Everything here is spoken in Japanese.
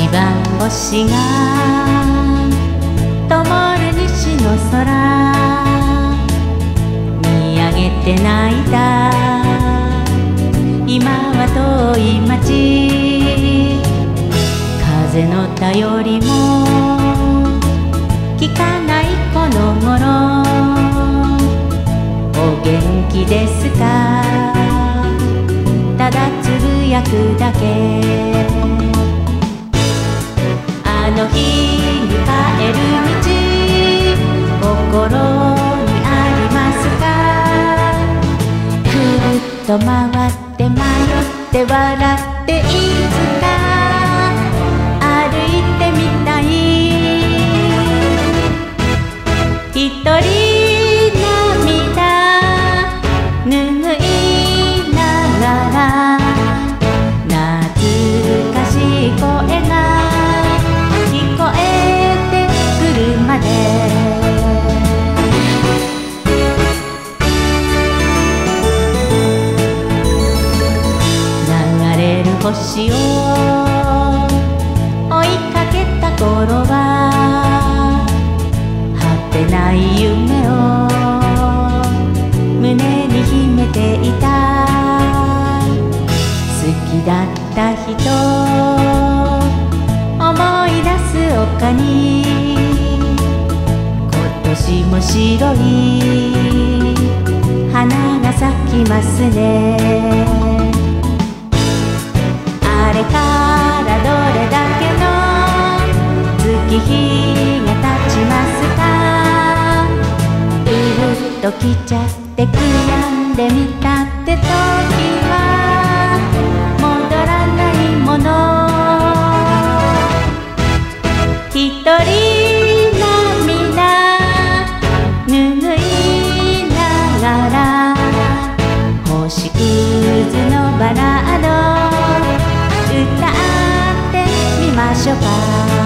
番星が灯る西の空、見上げて泣いた今は遠い街、風の便りも聞かないこの頃、お元気ですかただつぶやくだけ。あの日に帰る道、心にありますか。くるっと回って迷って笑っていつか歩いてみたい。一人涙拭いながら懐かしい声が聞こえてくるまで、流れる星を追いかけた頃は果てない夢を胸に秘めていた。好きだった人思い出す丘に今年も白い花が咲きますね。あれからどれだけの月日が経ちますか。うるっと来ちゃって悔やんでみたって時は戻らないもの。一人涙拭いながら星屑のバラード歌ってみましょうか。